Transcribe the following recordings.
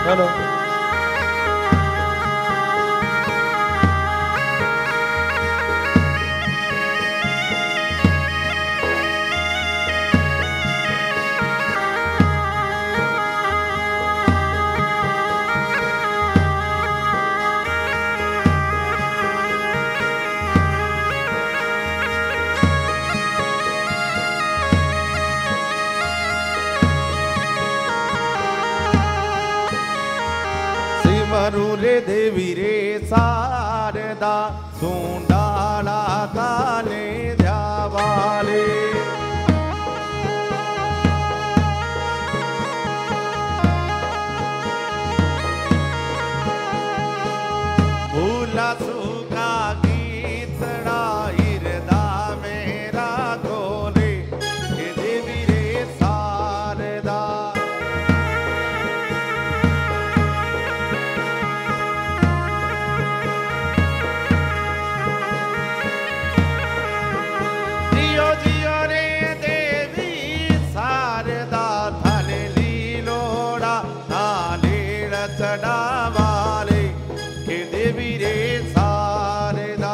Hello. सिमरु रे देवी रे शारदा सुंडाला ताने ध्यावाले भूला सुखा गीतड़ा हिरदा मेरा गोरे हे देवी रे शारदा जियो जियो रे देवी शारदा थाने लीलोड़ा थाने रचड़ा वाले के देवी रे शारदा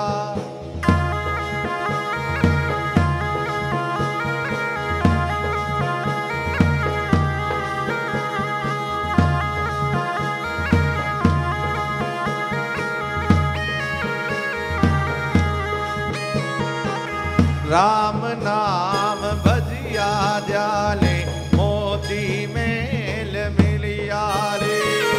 राम नाम भजिया जाले मोती मेल मिलिया रे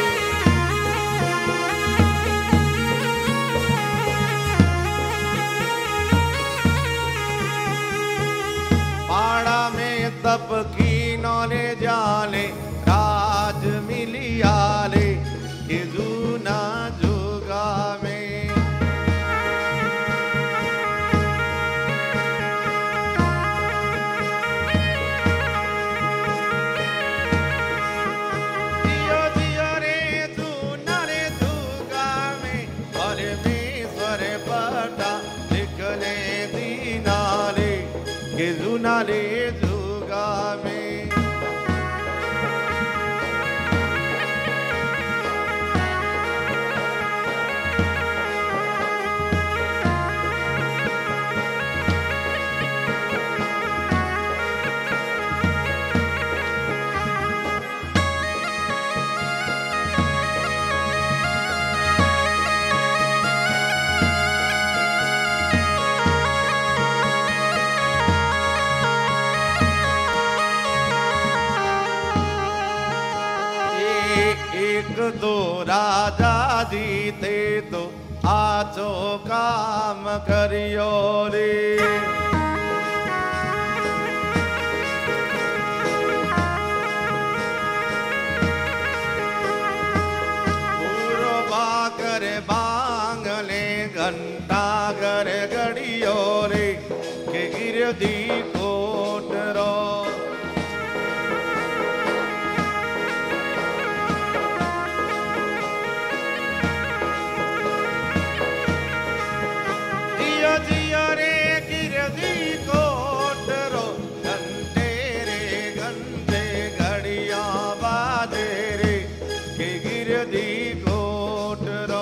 पाड़ा में तप की नौले जाले राज मिलिया रे के जूना जुगा में जियो जियो रे जूना रे जुगा में परमेश्वर पटा लिखले दीना रे के जूना रे जुगा में एक दो राजा जीते तो आचो काम करियो रे पूरो बाकर बांगले घंटा कर गड़ियो रे के गिरदी कोट रो जियो जियो रे गिरदी कोट रो घंटे रे घंटे घड़िया बाजे रे के गिरदी कोट रो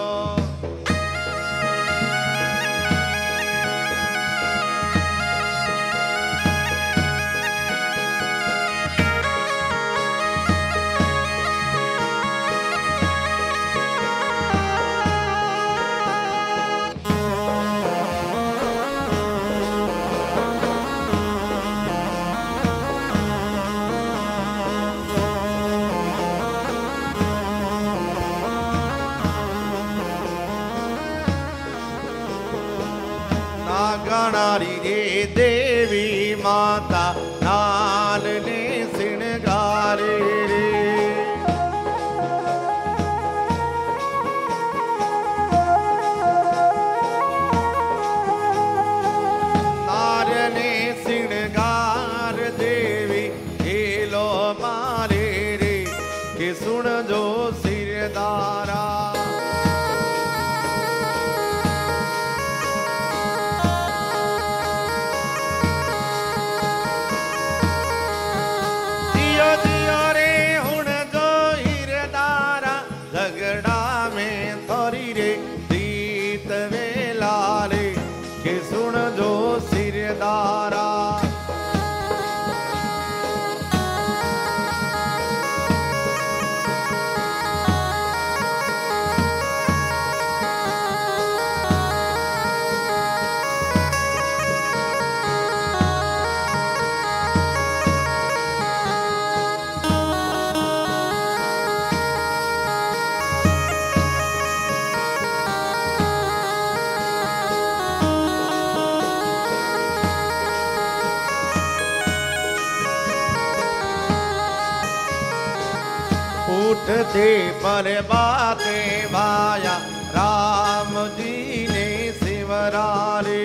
उठते पर बाते भाया राम जी ने सिमरारे।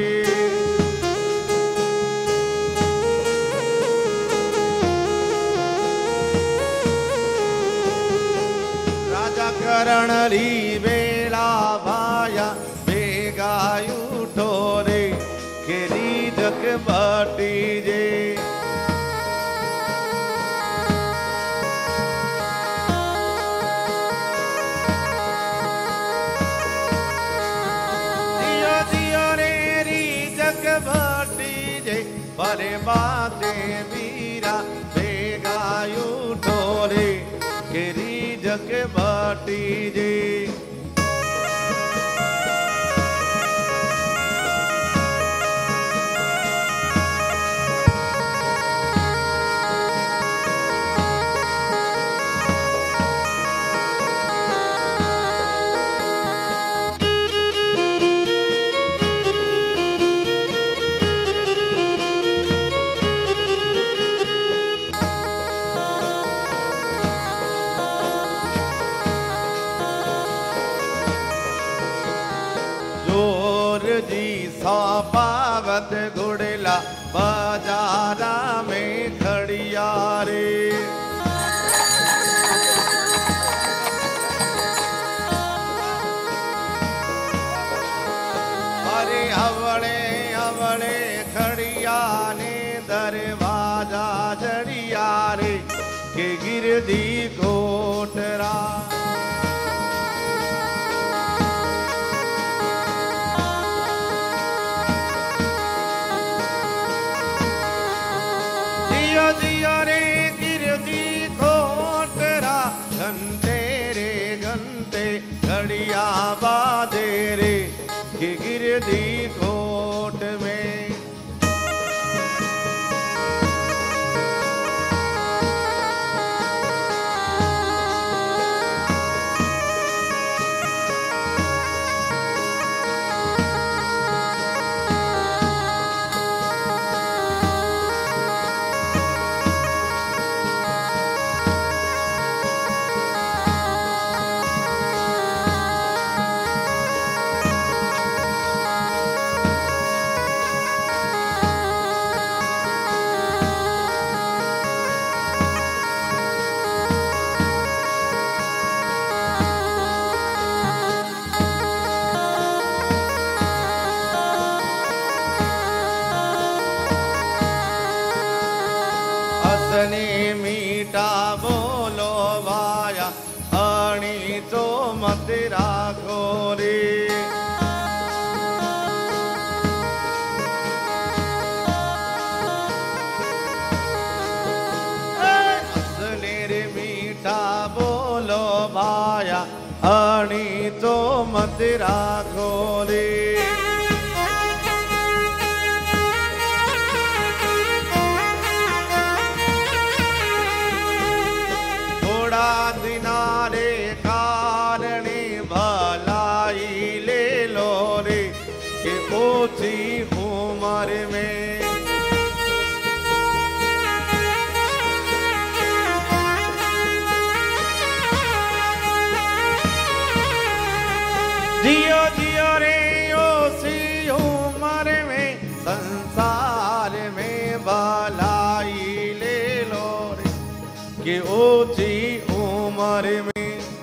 राजा करण री बेला भाया बेगा उठो रे केरी जग बाटी जे। भले बाते वीरा बेगा उठो रे केरी जग बाटी जे। जी सा पावत गुड़ला बाजारा में खड़िया रे। अरे अवड़े अवड़े खड़िया ने दरवाजा जड़िया रे के गिरदी कोटरा। जियो रे गिरदी कोटरा घंटे रे घंटे घड़िया बाजे रे कि गिरदी कोट में। मीठा बोलो भाया अणी तो मत राखो रे। असली रे मीठा बोलो भाया अणी तो मत राखो रे। दिनारे कारणे भलाई ले लो रे के ओछी उम्र में। जियो जियो रे ओछी उम्र में संसार में भलाई ले लो रे के ओछी उम्र में।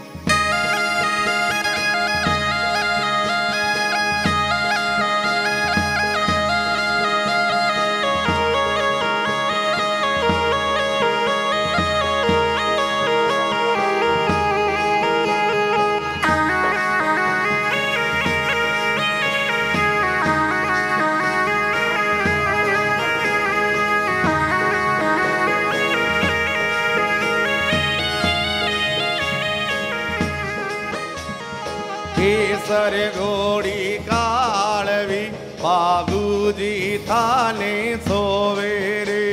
केसर घोड़ी कालवी बाबूजी थाने सोवे रे।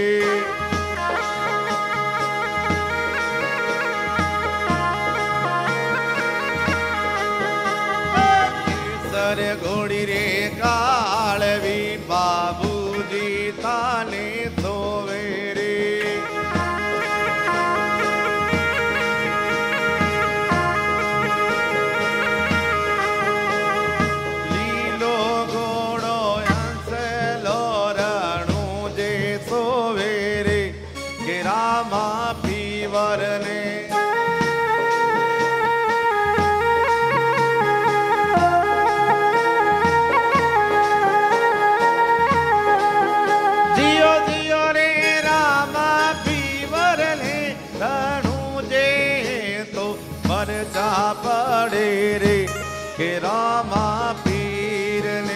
केसर घोड़ी रे कालवी बाबूजी थाने सोवे रे। के रामा पीवर ने जियो जियो रे रामा पीवर ने धनु जे तो परचा पड़े रे के रामा पीर ने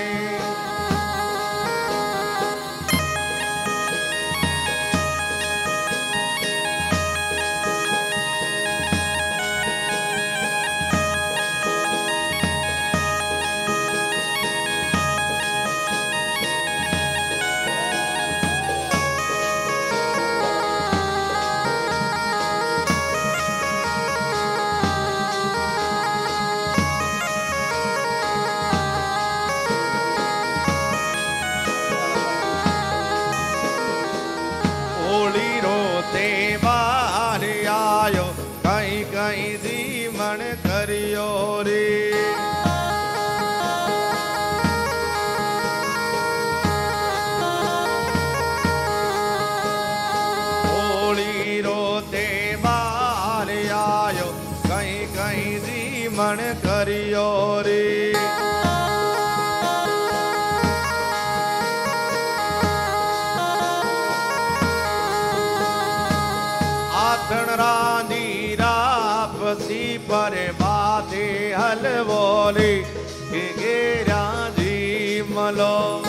कहीं जीवन करियो रे होली रोते बार आयो कहीं कहीं जीवन करियो रे आथण रांधी सी पर बाते हलवोली के गेरा जी मलो